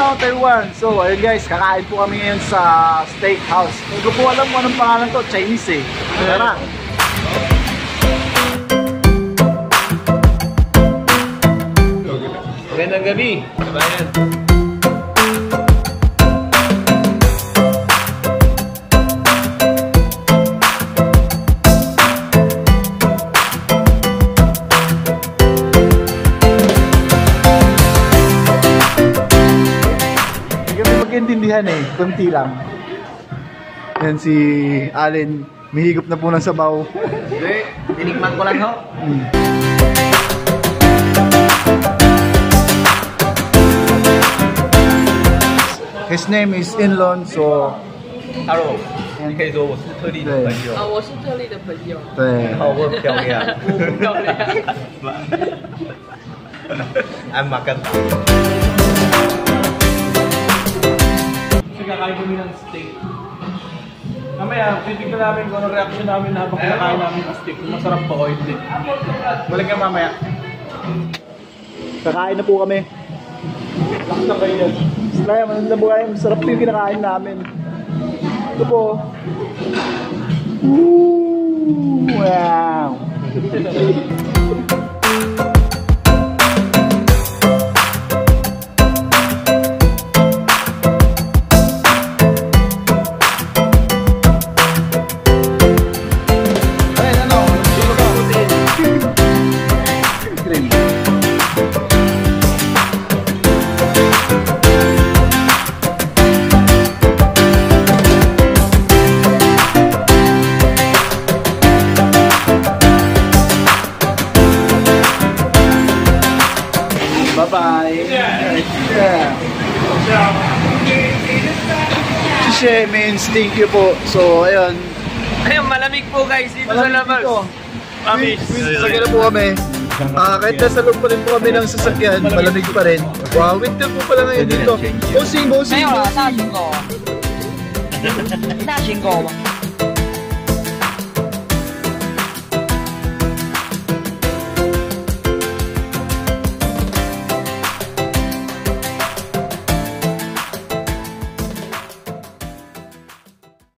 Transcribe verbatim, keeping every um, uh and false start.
Paano, Taiwan. So, ayun guys, kakain po kami ngayon sa steakhouse. Hindi ko po alam kung anong pangalan to, Chinese eh. Tara! Magandang gabi, kabayan. Intindihan eh, kunti lang. Yan si Allen, mihigop na po ng sabaw. Hindi, tinikman ko lang ho. Hmm. His name is Inlon, so Hello， 你可以说我是特地的朋友。 啊，我是特地的朋友。 对。 然后我很漂亮。 我不漂亮。 I'm makan. Kakain kami ng steak. Mamaya, titignan namin kung ano reaction namin habang kinakain namin ng steak. Kung masarap ba o hindi. Balik ka mamaya. Kakain na po kami. Lakas ng kayo yan. Slaya, manang na buhay. Masarap po yung kinakain namin. Ito po. Woo! Wow! Bye-bye. Yeah. Shishe means thank you po. So, ayun. Ayun, malamig po guys dito sa labas. Malamig dito. Sasakyan na po kami. Uh, kahit nasa loob pa rin po kami ng sasakyan, malamig pa rin. Wow, winter po pala ngayon dito. Bossing, bossing, bossing. 大型狗，大型狗吗？